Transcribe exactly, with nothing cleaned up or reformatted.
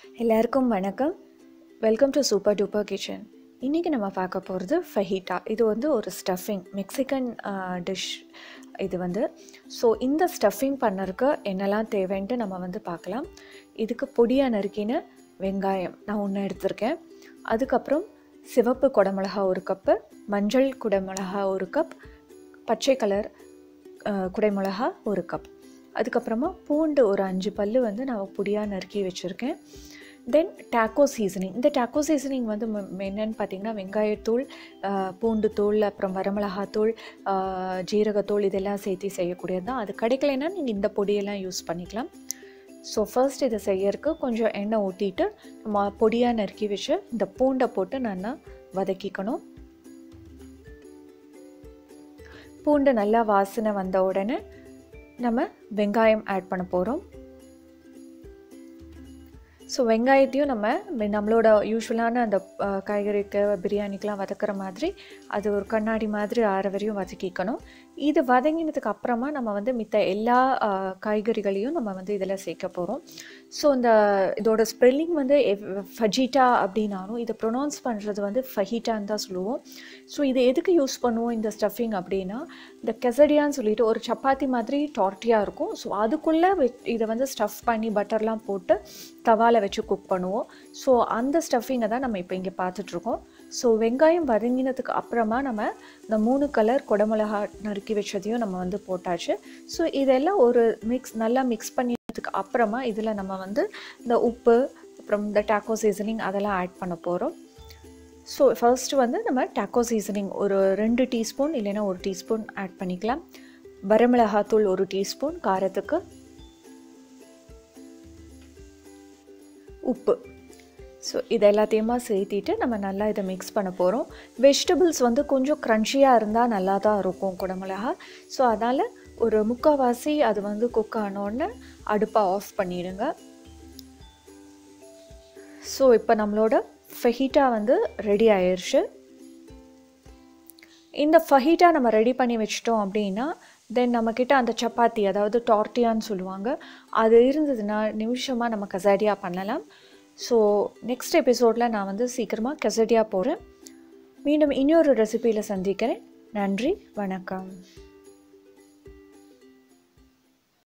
எல்லாருக்கும் வணக்கம். Welcome to super duper kitchen. இன்றைக்கி நம்ம பார்க்க போகிறது ஃபஹீட்டா. இது வந்து ஒரு ஸ்டஃபிங், மெக்சிகன் டிஷ் இது வந்து. ஸோ இந்த ஸ்டஃபிங் பண்ணறதுக்கு என்னெல்லாம் தேவைன்ட்டு நம்ம வந்து பார்க்கலாம். இதுக்கு பொடியாக நறுக்கின வெங்காயம் நான் ஒன்று எடுத்திருக்கேன். அதுக்கப்புறம் சிவப்பு குடமிளகா ஒரு கப்பு, மஞ்சள் குடமிளகா ஒரு கப், பச்சை கலர் குடைமிளகா ஒரு கப், அதுக்கப்புறமா பூண்டு ஒரு அஞ்சு பல் வந்து நான் பொடியாக நறுக்கி வச்சுருக்கேன். Then taco seasoning. இந்த டாக்கோ சீசனிங் வந்து என்னென்னு பார்த்திங்கன்னா வெங்காயத்தூள், பூண்டு தூள், அப்புறம் வரமிளகாத்தூள், ஜீரகத்தூள் இதெல்லாம் சேர்த்து செய்யக்கூடியது தான். அது கிடைக்கலைன்னா நீங்கள் இந்த பொடியெல்லாம் யூஸ் பண்ணிக்கலாம். ஸோ ஃபர்ஸ்ட் இதை செய்யறதுக்கு கொஞ்சம் எண்ணெய் ஊற்றிட்டு நம்ம பொடியாக நறுக்கி வச்சு இந்த பூண்டை போட்டு நல்லா வதக்கிக்கணும். பூண்டு நல்லா வாசனை வந்த உடனே நம்ம வெங்காயம் ஆட் பண்ண போகிறோம். ஸோ வெங்காயத்தையும் நம்ம நம்மளோட யூஸ்வலான அந்த காய்கறிக்கு பிரியாணிக்கெலாம் வதக்கிற மாதிரி அது ஒரு கண்ணாடி மாதிரி ஆற வரையும் வதக்கிக்கணும். இது வதங்கினதுக்கு அப்புறமா நம்ம வந்து மித்த எல்லா காய்கறிகளையும் நம்ம வந்து இதில் சேர்க்க போகிறோம். ஸோ இந்த இதோட ஸ்பெல்லிங் வந்து ஃபஜிட்டா அப்படின்னாலும் இதை ப்ரொனவுன்ஸ் பண்ணுறது வந்து ஃபஹீட்டான்னு தான் சொல்லுவோம். ஸோ இது எதுக்கு யூஸ் பண்ணுவோம் இந்த ஸ்டஃபிங் அப்படின்னா, இந்த கெசடியான்னு சொல்லிட்டு ஒரு சப்பாத்தி மாதிரி டார்ட்டியாக இருக்கும். ஸோ அதுக்குள்ளே இதை வந்து ஸ்டஃப் பண்ணி பட்டர்லாம் போட்டு தவாவில் வச்சு குக் பண்ணுவோம். ஸோ அந்த ஸ்டஃபிங்கை தான் நம்ம இப்போ இங்கே பார்த்துட்ருக்கோம். ஸோ வெங்காயம் வதங்கினதுக்கு அப்புறமா நம்ம இந்த மூணு கலர் குடமிளகா நறுக்கி வச்சதையும் நம்ம வந்து போட்டாச்சு. ஸோ இதெல்லாம் ஒரு மிக்ஸ் நல்லா மிக்ஸ் பண்ணினதுக்கு அப்புறமா இதில் நம்ம வந்து இந்த உப்பு, அப்புறம் இந்த டாக்கோ சீசனிங் அதெல்லாம் ஆட் பண்ண போகிறோம். ஸோ ஃபர்ஸ்ட் வந்து நம்ம டாக்கோ சீசனிங் ஒரு ரெண்டு டீஸ்பூன் இல்லைன்னா ஒரு டீஸ்பூன் ஆட் பண்ணிக்கலாம். வரமிளகாத்தூள் ஒரு டீஸ்பூன் காரத்துக்கு, உப்பு. ஸோ இது எல்லாத்தையுமா சேர்த்திட்டு நம்ம நல்லா இதை மிக்ஸ் பண்ண போகிறோம். வெஜிடபிள்ஸ் வந்து கொஞ்சம் க்ரன்ச்சியாக இருந்தால் நல்லா தான் இருக்கும் குடமிளகா. ஸோ அதனால் ஒரு முக்கால்வாசி அது வந்து குக் ஆனோடனே அடுப்பை ஆஃப் பண்ணிடுங்க. ஸோ இப்போ நம்மளோட ஃபஹீட்டா வந்து ரெடி ஆயிடுச்சு. இந்த ஃபஹீட்டா நம்ம ரெடி பண்ணி வச்சிட்டோம் அப்படின்னா தென் நம்மக்கிட்ட அந்த சப்பாத்தி, அதாவது டார்ட்டியான்னு சொல்லுவாங்க, அது இருந்ததுன்னா நிமிஷமாக நம்ம கசாடியா பண்ணலாம். ஸோ நெக்ஸ்ட் எபிசோடில் நான் வந்து சீக்கிரமாக கெசடியா போகிறேன். மீண்டும் இன்னொரு ரெசிபியில் சந்திக்கிறேன். நன்றி, வணக்கம்.